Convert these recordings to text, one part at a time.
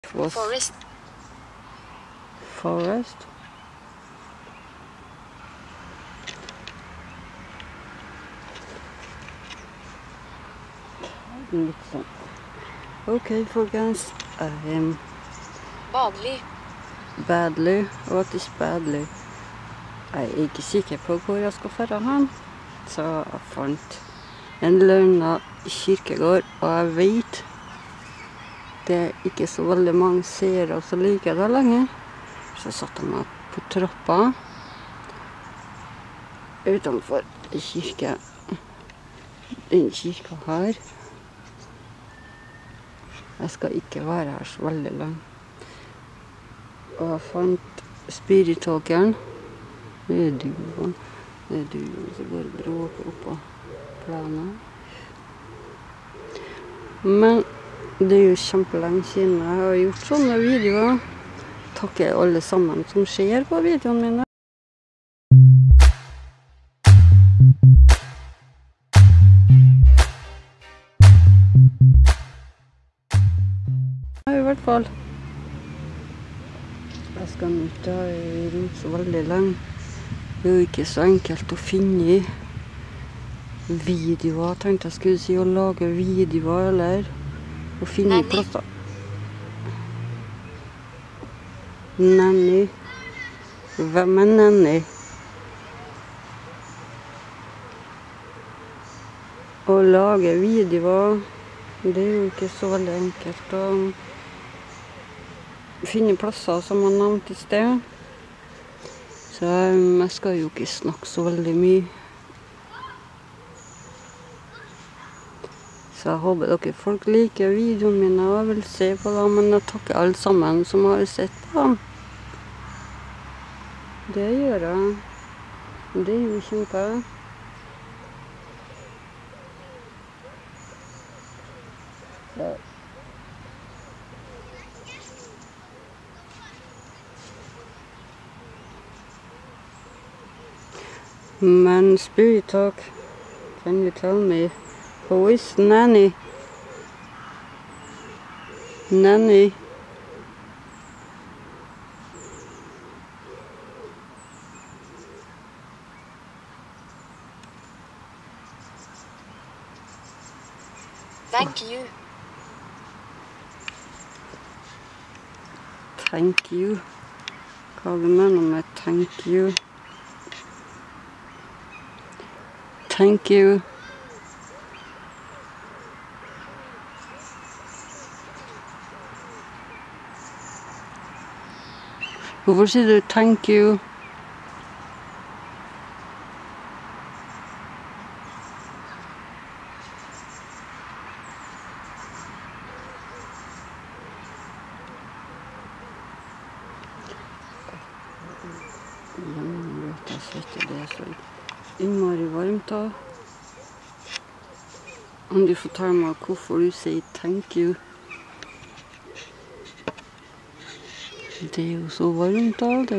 Forest. Litt sånn. Ok, folkens. Badly. What is badly? Jeg er ikke sikker på hvor jeg skal føre hen. Så jeg fant en lønna kirkegård, og jeg vet det er ikke så veldig mange seere som liker det lenger. Så satte jeg meg på trappa utenfor kirke. Den kirka her. Jeg skal ikke være her så veldig lenge. Og jeg fant spirittalkeren. Det er duoen som går og bråker oppå planen. Men det er jo kjempelenge siden jeg har gjort sånne videoer. Takker alle sammen som ser på videoene mine. I hvert fall. Jeg skal ikke rundt så veldig lenge. Det er jo ikke så enkelt å finne videoer. Jeg tenkte jeg skulle si å lage videoer, eller å finne plasser. Nanny. Hvem er Nanny? Å lage videoer, det er jo ikke så veldig enkelt å finne plasser som man nevnte i sted. Så jeg skal jo ikke snakke så veldig mye. Så jeg håper dere folk liker videoene mine og vil se på dem, men jeg takker alle sammen som har sett på dem. Det gjør jeg. Det er jo kjempe. Så. Men Spirit Talk, can you tell me who is Nanny? Nanny. Thank you. Thank you. Hva du mener med thank you? Thank you. Hvorfor sier du thank you? Jeg svetter, det er så innmari varmt da. Om du forteller meg hvorfor du sier thank you. Det er jo så varmt da, det.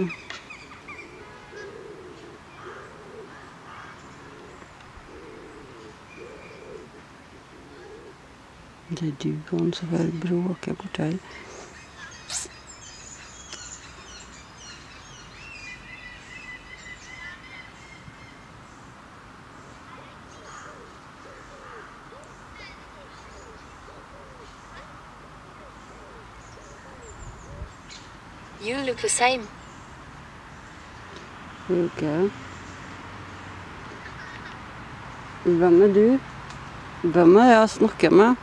Det er duoen som bare bråker bort her. You look the same. Ok. Hvem er du? Hvem er jeg snakker med?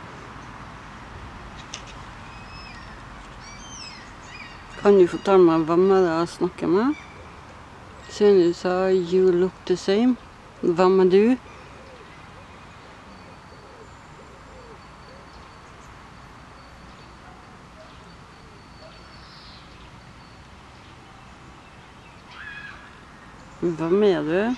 Kan du fortelle meg hvem er det jeg snakker med? Siden du sa you look the same. Hvem er du? Hvem er du?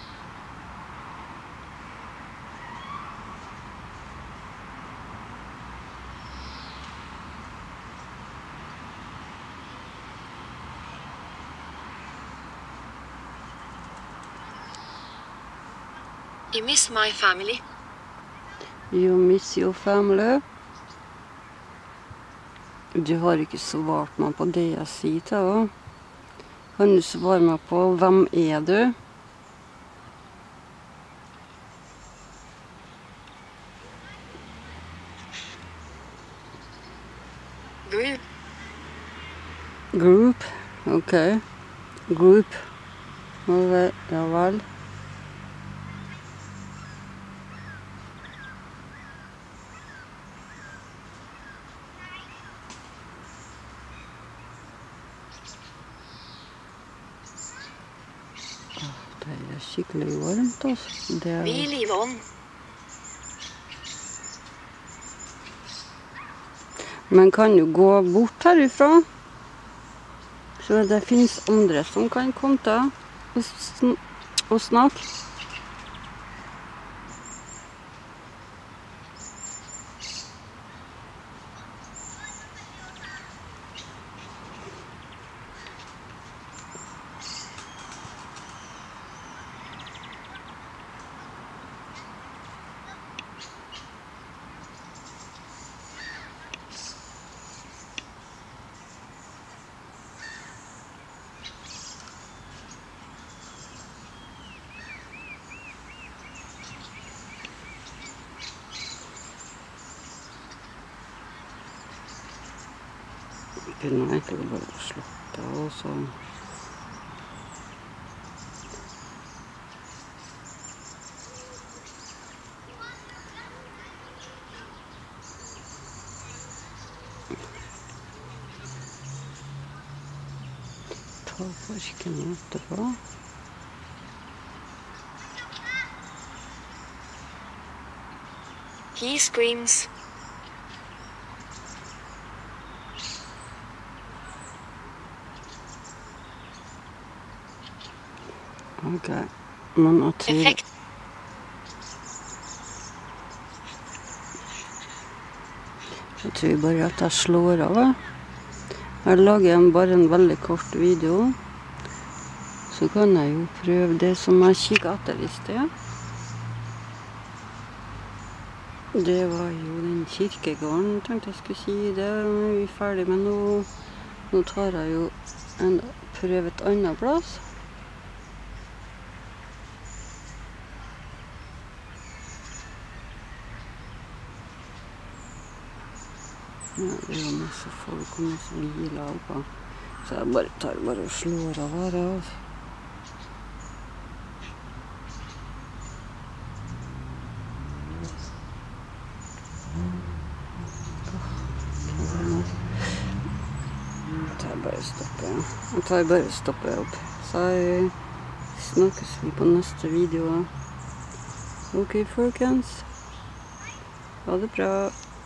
You miss my family. You miss your family. Du har ikke svart meg på det jeg sier til deg. Kan du svare meg på hvem er du? Group. Group, ok. Group. Ja vel. Det er skikkelig varmt, altså. Det er... Hvil i vann. Men kan du gå bort herifra? Så det finnes andre som kan komme til og snakke. Kunne egentlig bare slutte, og så... Ta parken etterpå. He screams. Ok, men jeg tror... Effekt. Jeg tror bare at jeg slår av. Jeg lager bare en veldig kort video. Så kan jeg jo prøve det som jeg kikket etter i sted. Det var jo den kirkegården, tenkte jeg skulle si det. Nå er vi ferdig, men nå tar jeg jo prøve et annet plass. Ja, det er jo masse folk og masse biler oppe. Så jeg tar og slår av her. Jeg tar bare stopper opp. Så snakkes vi på neste video. Ok, folkens. Ha det bra.